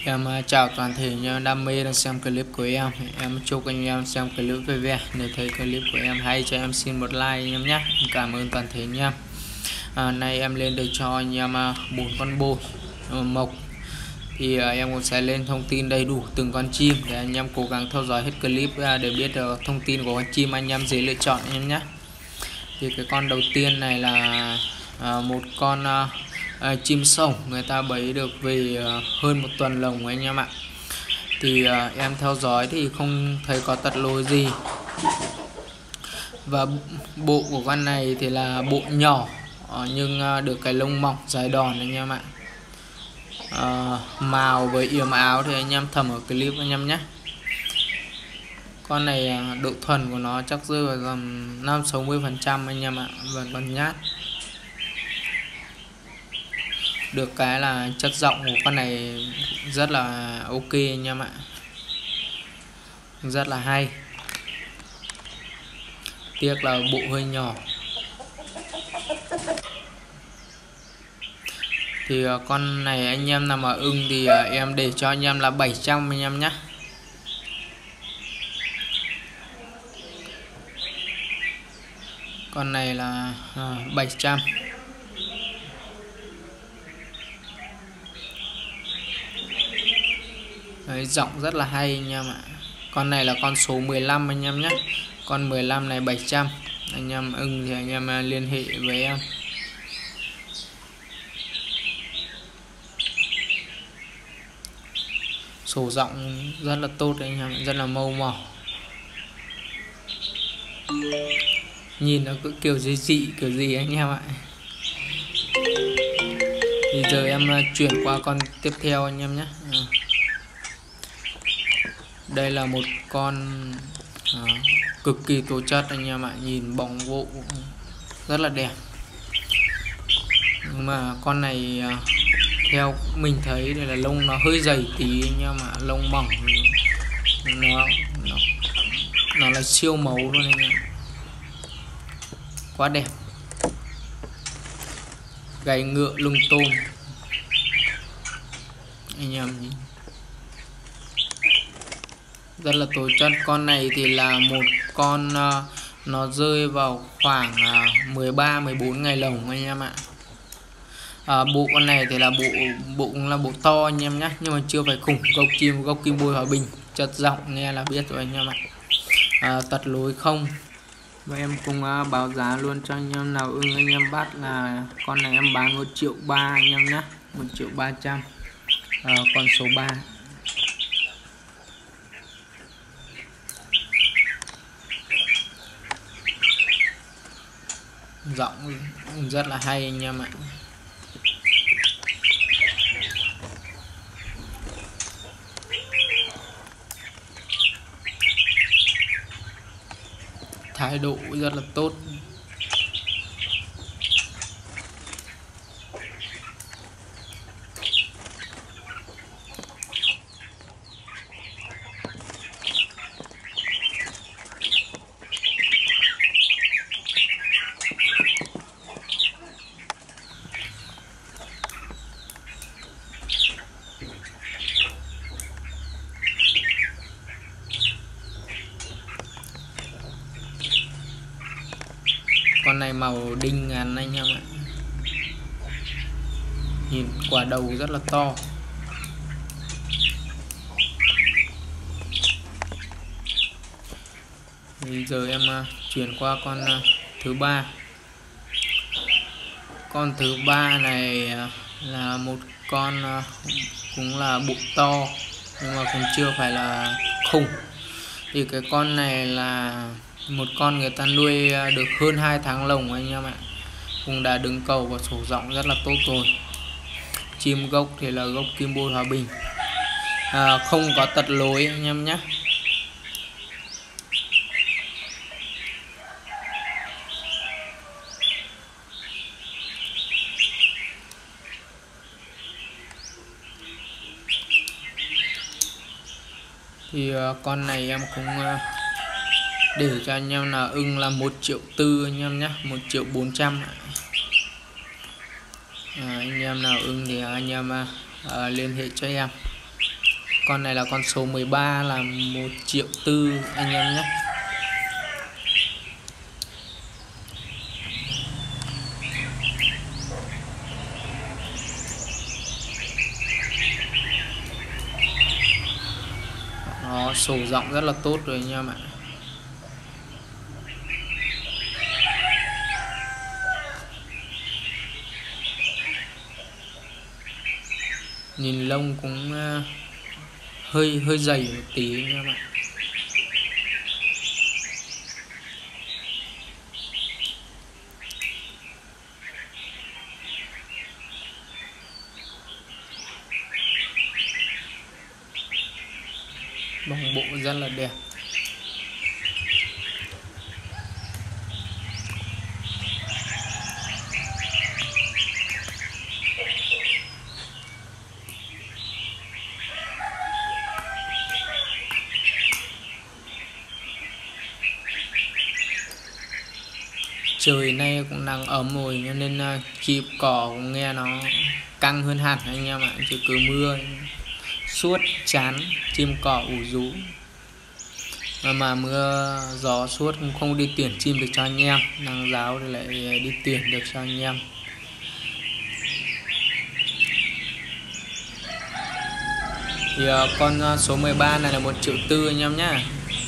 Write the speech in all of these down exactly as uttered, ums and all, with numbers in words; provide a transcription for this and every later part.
Em uh, chào toàn thể những đam mê đang xem clip của em. Em chúc anh em xem clip vui vẻ. Nếu thấy clip của em hay cho em xin một like anh em nhé. Cảm ơn toàn thể anh em. À, nay em lên để cho anh em bốn uh, con bồ uh, mộc. Thì uh, em cũng sẽ lên thông tin đầy đủ từng con chim để anh em cố gắng theo dõi hết clip uh, để biết được thông tin của con chim anh em dễ lựa chọn anh em nhé. Thì cái con đầu tiên này là uh, một con uh, À, chim sổng, người ta bấy được về uh, hơn một tuần lồng anh em ạ. Thì uh, em theo dõi thì không thấy có tật lỗi gì. Và bộ của con này thì là bộ nhỏ uh, nhưng uh, được cái lông mỏng dài đòn anh em ạ. uh, Màu với yếm áo thì anh em thầm ở clip anh em nhé. Con này uh, độ thuần của nó chắc rơi vào tầm năm sáu mươi phần trăm anh em ạ. Và con nhát được cái là chất giọng của con này rất là ok anh em ạ, rất là hay. Tiếc là bộ hơi nhỏ. Thì con này anh em nào mà ưng thì em để cho anh em là bảy trăm anh em nhé. Con này là à, bảy trăm. Đấy, giọng rất là hay anh em ạ. Con này là con số mười lăm anh em nhé. Con mười lăm này bảy trăm. Anh em ưng thì anh em liên hệ với em. Sổ giọng rất là tốt anh em, rất là mâu mỏ. Nhìn nó cứ kiểu gì dị kiểu gì anh em ạ. Bây giờ em chuyển qua con tiếp theo anh em nhé. Đây là một con à, cực kỳ tố chất anh em ạ, nhìn bóng vụ rất là đẹp. Nhưng mà con này à, theo mình thấy đây là lông nó hơi dày tí anh em ạ, lông mỏng, nó nó, nó là siêu màu luôn anh em, quá đẹp. Gáy ngựa lưng tôm anh em nhìn rất là tố chất. Con này thì là một con uh, nó rơi vào khoảng uh, mười ba mười bốn ngày lồng anh em ạ. À, bộ con này thì là bộ bộ cũng là bộ to anh em nhé, nhưng mà chưa phải khủng. Gốc chim gốc kim bôi hòa bình, chất giọng nghe là biết rồi anh em ạ. À, tật lối không. Và em cùng uh, báo giá luôn cho anh em nào ưng anh em bắt là con này em bán một triệu ba anh em nhé, một triệu ba trăm. À, con số ba. Giọng rất là hay anh em ạ. Thái độ rất là tốt. Con này màu đinh ngàn anh em ạ. Nhìn quả đầu rất là to. Bây giờ em uh, chuyển qua con uh, thứ ba. Con thứ ba này uh, là một con uh, cũng là bụng to nhưng mà cũng chưa phải là khủng. Thì cái con này là một con người ta nuôi được hơn hai tháng lồng anh em ạ, cũng đã đứng cầu và sổ giọng rất là tốt rồi. Chim gốc thì là gốc kim bôi hòa bình, à, không có tật lối anh em nhé. Thì uh, con này em cũng uh, để cho anh em là ưng là một triệu tư anh em nhé, một triệu bốn trăm. À, anh em nào ưng thì anh em uh, liên hệ cho em. Con này là con số mười ba là một triệu tư anh em nhé. Nó sổ rộng rất là tốt rồi anh em ạ. Nhìn lông cũng uh, hơi hơi dày một tí anh em ạ. Bóng bộ rất là đẹp. Trời nay cũng đang ấm rồi nên uh, chim cỏ cũng nghe nó căng hơn hẳn anh em ạ. Chứ cứ mưa suốt chán, chim cỏ ủ rú mà, mà mưa gió suốt cũng không đi tuyển chim được cho anh em. Nắng giáo thì lại đi tuyển được cho anh em. Thì uh, con uh, số mười ba này là một triệu tư anh em nhá.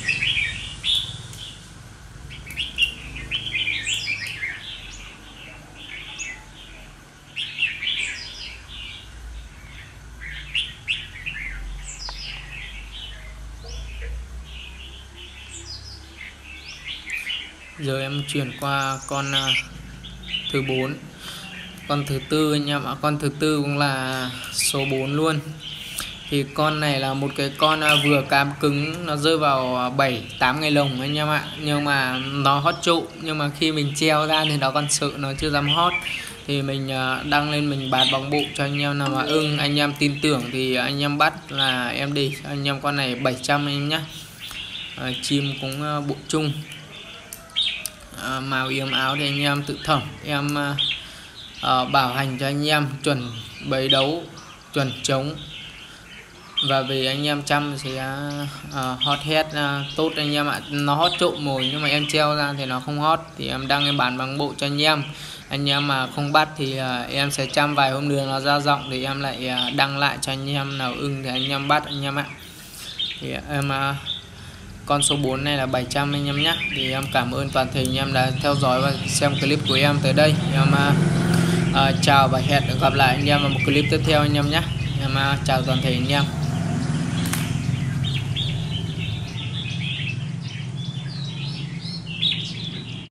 Giờ em chuyển qua con uh, thứ bốn. Con thứ tư anh em ạ. Con thứ tư cũng là số bốn luôn. Thì con này là một cái con uh, vừa cám cứng, nó rơi vào bảy tám ngày lồng anh em ạ. Nhưng mà nó hót trụ. Nhưng mà khi mình treo ra thì nó còn sợ, nó chưa dám hót. Thì mình uh, đăng lên mình bán bóng bộ cho anh em nào mà ưng, anh em tin tưởng thì anh em bắt là em đi anh em con này bảy trăm anh em nhé. uh, Chim cũng uh, bộ chung. À, màu yếm áo thì anh em tự thẩm. Em uh, uh, bảo hành cho anh em chuẩn bấy đấu, chuẩn trống. Và vì anh em chăm sẽ uh, hot head uh, tốt anh em ạ. Nó hot trộm mồi nhưng mà em treo ra thì nó không hot. Thì em đăng em bán bằng bộ cho anh em. Anh em mà không bắt thì uh, em sẽ chăm vài hôm nữa nó ra giọng thì em lại uh, đăng lại cho anh em nào ưng thì anh em bắt anh em ạ. Thì em uh, con số bốn này là bảy trăm anh em nhé. Thì em cảm ơn toàn thể anh em đã theo dõi và xem clip của em tới đây. Em uh, uh, chào và hẹn gặp lại anh em vào một clip tiếp theo anh em nhé. Em uh, chào toàn thể anh em.